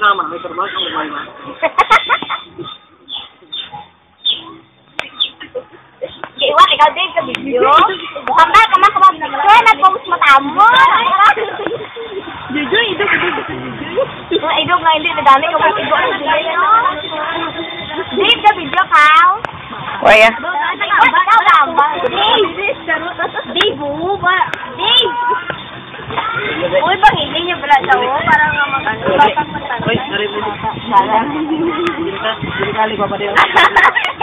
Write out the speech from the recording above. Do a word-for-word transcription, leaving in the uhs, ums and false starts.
kasama. May trabaho ka ba ba? Iwan, ikaw din sa video. Kamay, kamay, kamay. Kaya nag-post matamo. Juju, idog, idog. Ito, idog nga hindi. Nadami ka mo idog. Dave, sa video, Pao. Waya. Ba't ikaw lamba? Dave! Dave, oo ba? Dave! Uy, pag-hindi niyo pala sa oo. Parang nga mag-ano. Uy, narinig. Salang. Hindi ka, hindi ka, pa pa din.